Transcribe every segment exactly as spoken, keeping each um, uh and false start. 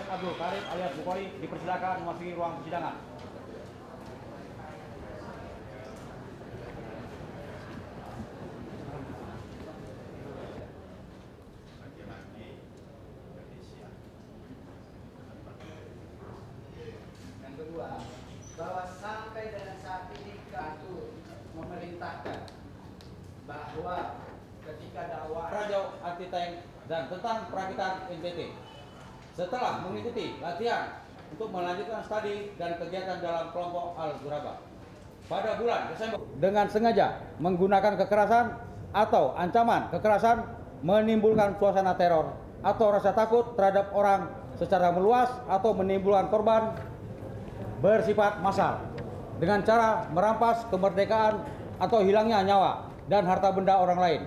Kombes Abdul Karim alias Bukhari dipersilakan memasuki ruang persidangan. Yang kedua, bahwa sampai dengan saat ini kami memerintahkan bahwa ketika dakwaan Radio anti tank dan tentang perakitan N P T setelah mengikuti latihan untuk melanjutkan studi dan kegiatan dalam kelompok Al-Ghuraba pada bulan Desember dengan sengaja menggunakan kekerasan atau ancaman kekerasan menimbulkan suasana teror atau rasa takut terhadap orang secara meluas atau menimbulkan korban bersifat massal dengan cara merampas kemerdekaan atau hilangnya nyawa dan harta benda orang lain.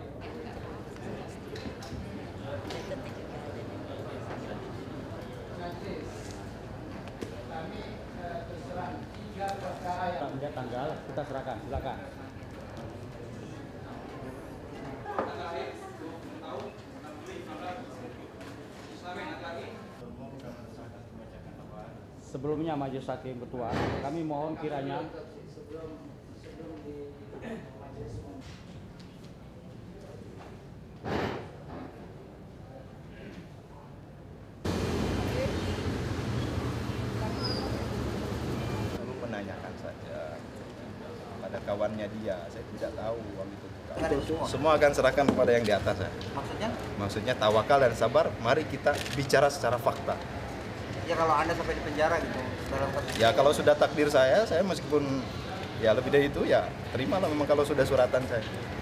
kami eh, terserang tiga perkara yang Kita tanggal kita serahkan, silakan. Sebelumnya Majelis Hakim Ketua, kami mohon kiranya sebelum sebelum di majelis umum. Lalu menanyakan saja pada kawannya dia, saya tidak tahu uang itu bukan. Semua akan serahkan kepada yang di atas ya. Maksudnya? Maksudnya tawakal dan sabar, mari kita bicara secara fakta. Ya kalau Anda sampai di penjara gitu dalam kasus Ya kalau sudah takdir saya, saya meskipun ya lebih dari itu ya terimalah memang kalau sudah suratan saya.